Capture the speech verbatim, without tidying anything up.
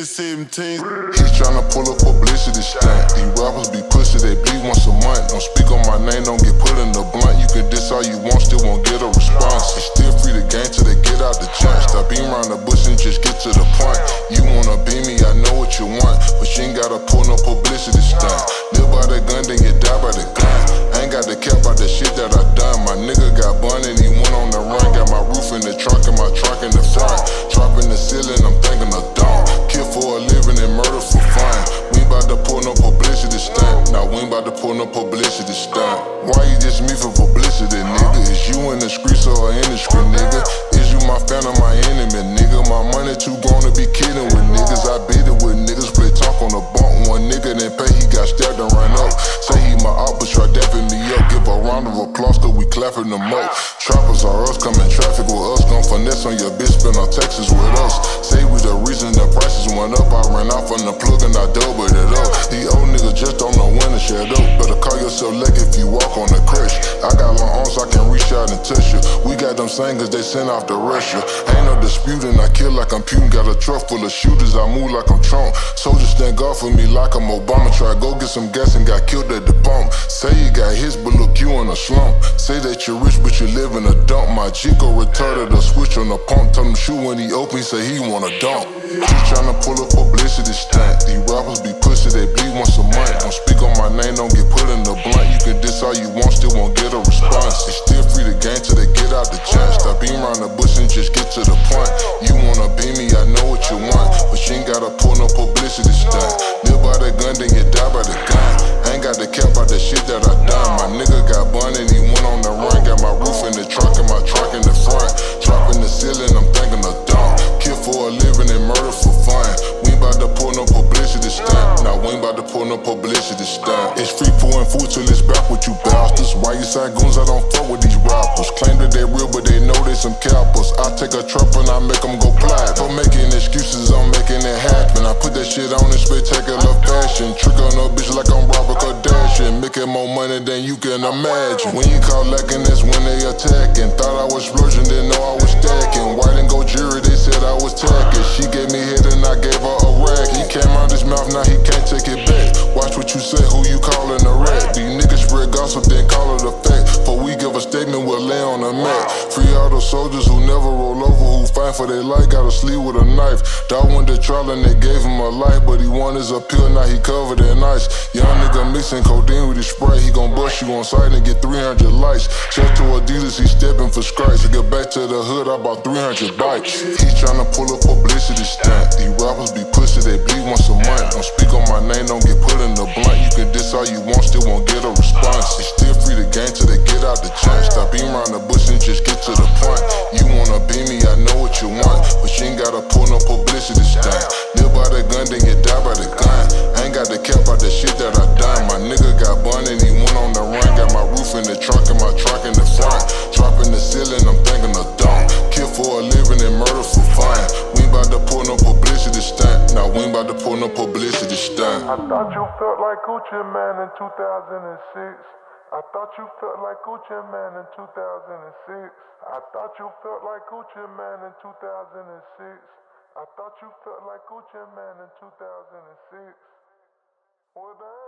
seventeen. He tryna pull a publicity stunt. These rappers be pussy, they bleed once a month. Don't speak on my name, don't get put in the blunt. You can diss all you want, still won't get a response. They still free the game till they get out the junk. Stop being around the bush and just get to the point. You wanna be me, I know what you want, but you ain't gotta pull no publicity stunt. Live by the gun, then you die by the gun. I ain't got the cap out the shit that I done. My nigga got bun and he went on the run. Got my roof in the trunk and my trunk in the front. Dropping the ceiling, I'm thinking of dawn. Kill for a living and murder for fun. We ain't bout to pull no publicity stunt. Nah, we ain't bout to pull no publicity stunt. Why you just me for publicity, nigga? Is you in the streets or in the street, nigga? Is you my fan or my enemy, nigga? My money too grown to be kidding with niggas. I beat it with niggas, play talk on the bump. One nigga didn't pay, he got stabbed and ran up. Say he my op, but try dapping me up. Give a round of applause till we clapping them up. Trappers are us, come in traffic with us. Gon' finesse on your bitch, spend on Texas with us. Say we the reason the prices went up. I ran off on the plug and I doubled it up. These old niggas just don't know when to shut up. Better call yourself lucky if you walk on the crush. I got long arms, I can reach out and touch you. We got them singers, they sent off to Russia. Ain't no disputing, I kill like I'm Putin. Got a truck full of shooters, I move like I'm Trump. Soldiers stand guard for me like I'm Obama. Try go get some gas and got killed at the pump. Say you got hits, but look, you in a slump. Say that you're rich, but you live in a dump. My Chico retarded a switch on the pump. Tell him shoot when he open, he say he wanna dump. He tryna pull a publicity stunt. These rappers be pussy, they bleed once a month. Don't speak on my name, don't get put in the blunt. You can diss all you want, still won't get a response. They still free the game till they get out the junk. Stop being around the bush and just get to the point. You wanna be me, I know what you want, but you ain't gotta pull no publicity stunt. Live by the gun, then you die by the gun. I ain't got the cap out the shit that I done. My nigga got bun and he went on the run. Got my roof in the trunk and my trunk in the front. Dropping the ceiling, I'm thinking of dawn. Kill for a living and murder for fun. We ain't bout to pull no publicity stunt. Nah, we ain't bout to pull no publicity stunt. It's free pouring food till it's back with you bastards. Why you sign goons? I don't fuck with these rappers. Claim that they real, but they know they some cappers. I take a trap and I make them go plaid. For making excuses, I'm making it happen. I put that shit on in spectacular fashion. Trick on a bitch like I'm Robert Kardashian. Making more money than you can imagine. When you call lacking, that's when they attacking. Thought I was splurging, didn't know I was stacking. White and gold jury, they said I was tacking. She gave me head and I gave her a rack. He came out his mouth, now he can't take it back. Watch what you say, who you calling a rat. These niggas spread gossip, then call it a fact. For we give a statement, we'll lay on the mat. Free all those soldiers who never roll over, who fight for their life, gotta sleep with a knife. Dog went to trial and they gave him a life, but he won his appeal, now he covered in ice. Young nigga mixing codeine with his Sprite, he gon' bust you on sight and get three hundred likes. Check to Adidas, he stepping for stripes. To get back to the hood, I bought three hundred bikes. He tryna pull a publicity stunt. These rappers be pussy, they bleed once a month. Don't speak on my name, don't get put in the blunt. You can diss all you want, still won't get a response. They still free the game till they get out the junk. Stop being around the bush and just get to the point. You wanna be me, I know what you want, but you ain't gotta pull no publicity stunt. Live by the gun, then you die by the gun. I ain't got the cap out the shit that I done. My nigga got bun and he went on the run. Got my roof in the trunk and my trunk in the front. Dropping the ceiling, I'm thinking of dawn. Kill for a living and murder for fun. We ain't bout to pull no publicity stunt. Nah, we ain't bout to pull no publicity stunt. I thought you felt like Gucci Man in two thousand six. I thought you felt like Gucci Man in two thousand six. I thought you felt like Gucci Man in two thousand six. I thought you felt like Gucci Man in two thousand six. What the hell?